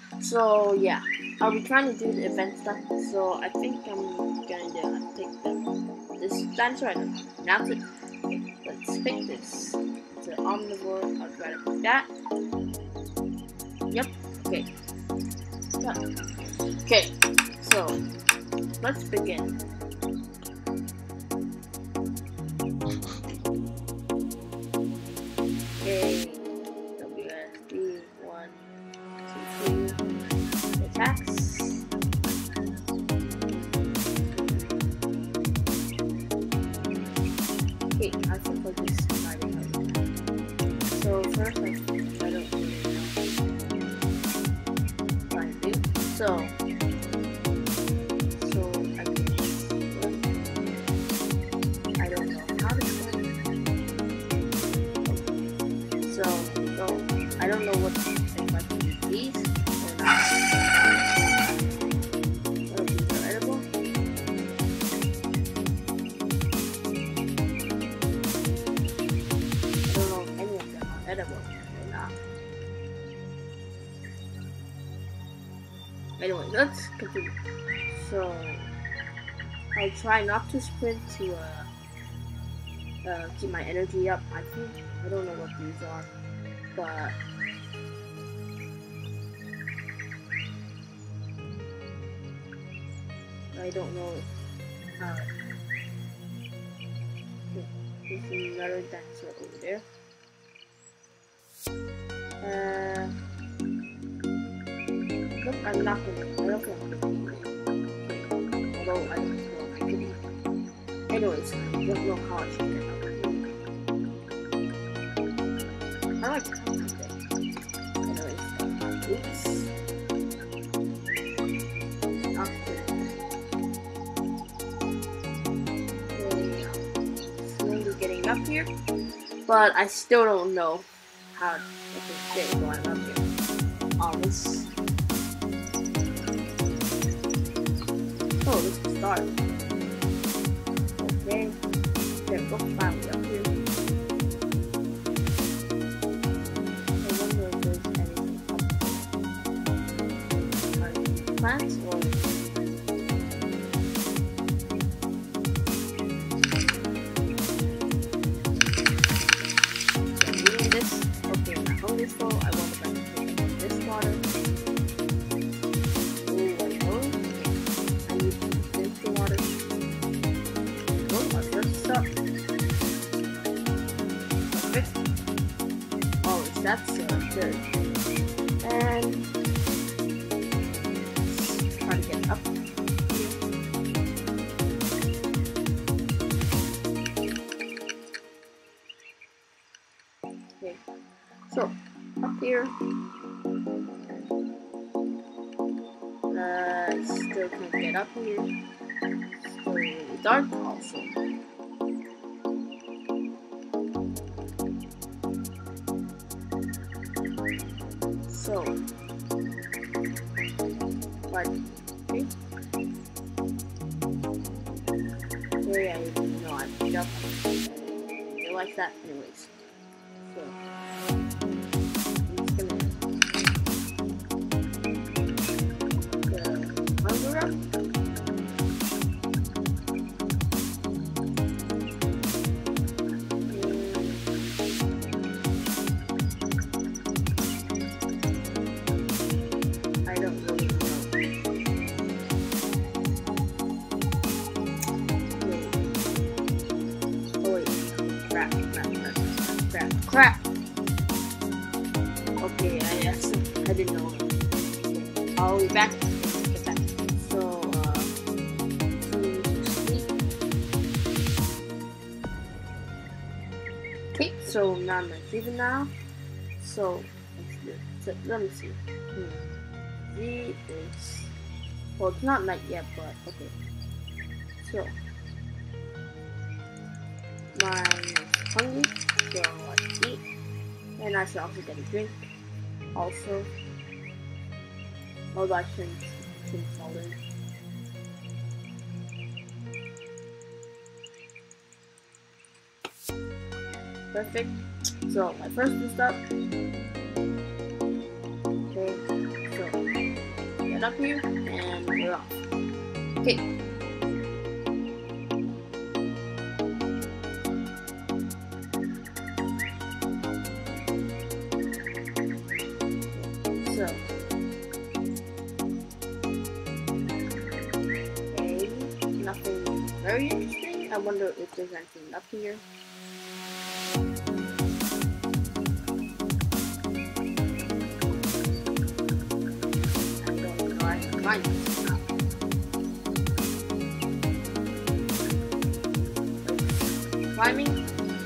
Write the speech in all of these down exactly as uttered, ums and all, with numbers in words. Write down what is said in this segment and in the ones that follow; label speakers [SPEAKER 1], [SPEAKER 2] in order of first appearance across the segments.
[SPEAKER 1] So yeah, I'll be trying to do the event stuff. So I think I'm gonna do, take the, this dinosaur and pronounce it. Let's pick this. It's an omnivore. I'll try to pick that. Yep. Okay. Done. Okay. So let's begin. Okay. W S D one, two, three. Attacks. Okay, I think I'll just try to help. So first, I, I don't really know what I do. So, so I guess I don't know how to do it. So, so I don't know what to say. If I can do these or not. Oh, these are edible. I don't know if any of them are edible or not. Anyway, let's continue. So I'll try not to sprint to uh, uh, keep my energy up. I think I don't know what these are, but I don't know how. There's another dinosaur over there. Uh, look, I'm not gonna. I don't think I'm gonna do it. Although I don't know if I could. Anyways, I don't know how I should get up. I like how I get. Anyways, oops. After. Slowly getting up here, but I still don't know how I can stay going up here. On this. Oh, this is the start. Okay. There we go, finally up here. I wonder if there's anything up there. Are these plants or so I'm doing this. Okay, my hunger is full. I want to drink this water. Ooh, I know. I need to drink the water. Oh, my first stop. Perfect. Oh, that's uh, good. And let's try to get up here. Okay, so up here. Uh, still can't get up here. Still really dark also. So, what? Okay. Okay, I didn't know I picked up. I didn't realize that, anyways. So, I'm just gonna the hunger up. I don't really know. Okay. Oh wait, crap, crap, crap, crap, crap. Okay, I actually, I didn't know. Okay. I'll be back. Get back. So, uh, sleep. Okay, so now I'm sleeping now. So, let's do it. So, let me see. Hmm. Z is, well, it's not night yet, but okay. So, mine is hungry, so I should eat. And I should also get a drink. Also, although I can, can fall in. Perfect. So, my first is up. Okay, so. get up here, and we're off. Okay. So, okay, nothing very interesting. I wonder if there's anything up here. I don't know. I can find it. Climbing.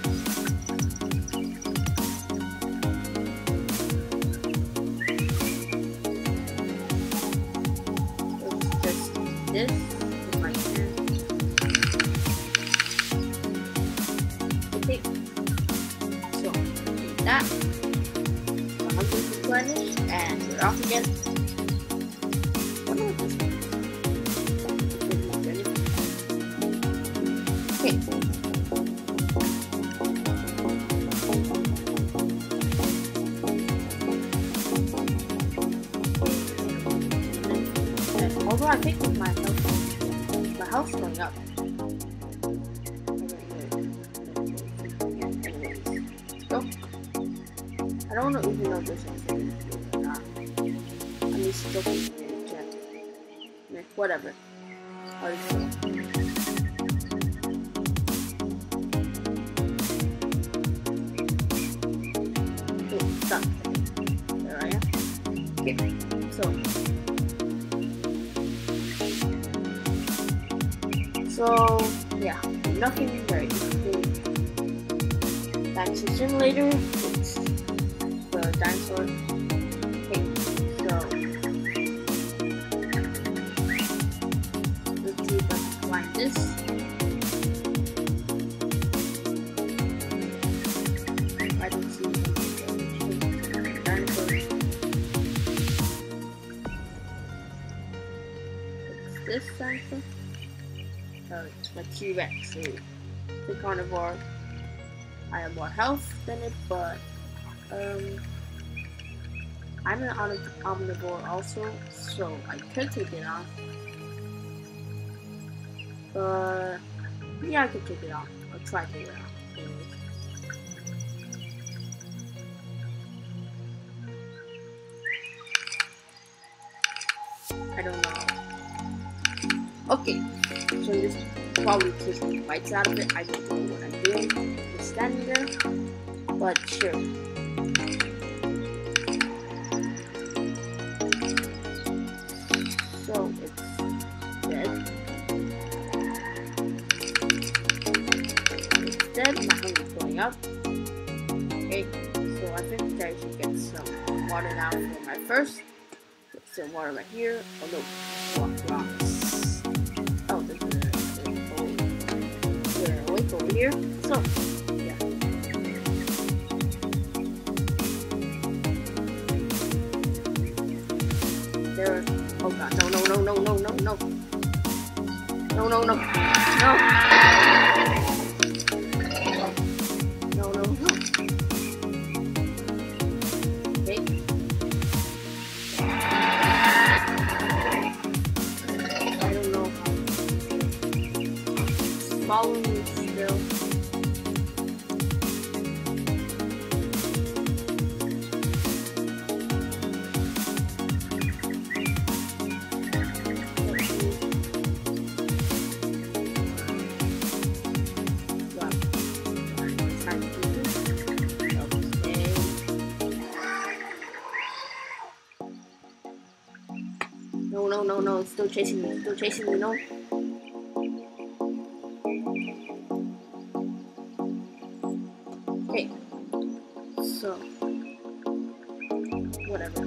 [SPEAKER 1] This with my hand. Okay, so that one hundred replenish, and we're off again. Wonder what this means. Okay. And although I think with my health, my health's going up. Anyways, let's go. I don't know even know if there's anything or not. I'm just still thinking check. Meh, whatever. I'll just go. Okay, done. There I am. Okay, so. So, yeah, nothing very interesting. Dinosaur Simulator, it's the dinosaur. Okay, so, let's see if I can find this. I don't see any dinosaurs. What's this dinosaur? Uh, it's my T-Rex, so the carnivore. I have more health than it, but um, I'm an omnivore also, so I could take it on. But yeah, I could take it on. I'll try to take it on. Anyways. I don't know. Okay. So this probably takes the bites out of it. I don't know what I'm doing. Just standing there, but sure. So it's dead. It's dead. My hunger's going up. Okay, so I think I should get some water now for my first. Get some water right here. Oh no, rock, rocks. Oh, this is a, a, a lake over here. So, yeah. There. Oh god, no, no, no, no, no, no, no. No, no, no. No. No, no, no. Okay. I don't know how. It's following me still. No, no, no, no, it's still chasing me, still chasing me, no. Okay, so, whatever.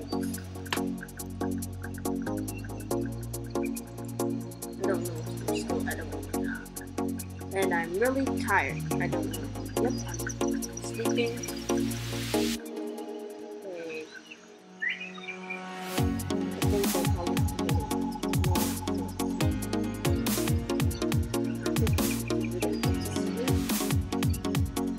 [SPEAKER 1] I don't know if they're still edible or not. And I'm really tired, I don't know. Yep, I'm sleeping.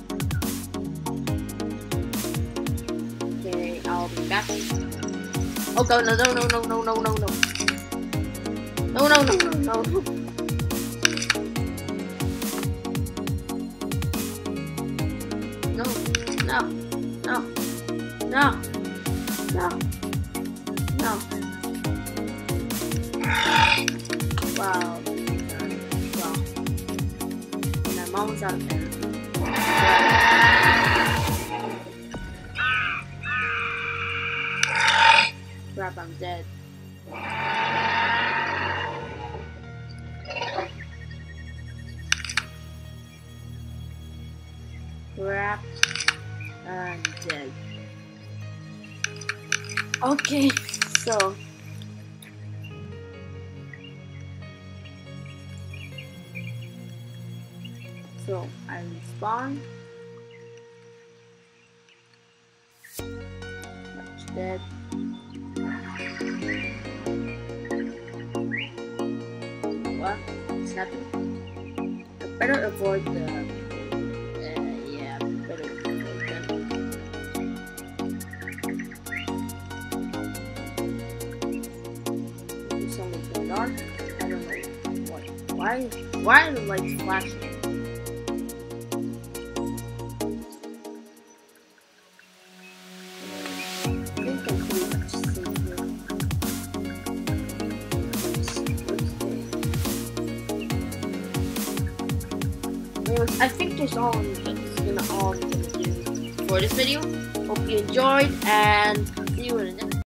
[SPEAKER 1] I'll be back. Oh god, no, no, no, no, no, no, no, no. No, no, no, no, no. No, no, no, no, no, no. Wow. Wow. And I'm almost out of there. Crap, I'm dead. Crap, I'm dead. Okay, so so I respawn. Much dead. What? What's happening? I better avoid the. Uh, yeah, better avoid them. It's only so dark. I don't know what. Why? Why are the lights flashing? I think that's all I'm gonna, all I'm gonna do for this video. Hope you enjoyed, and see you in the next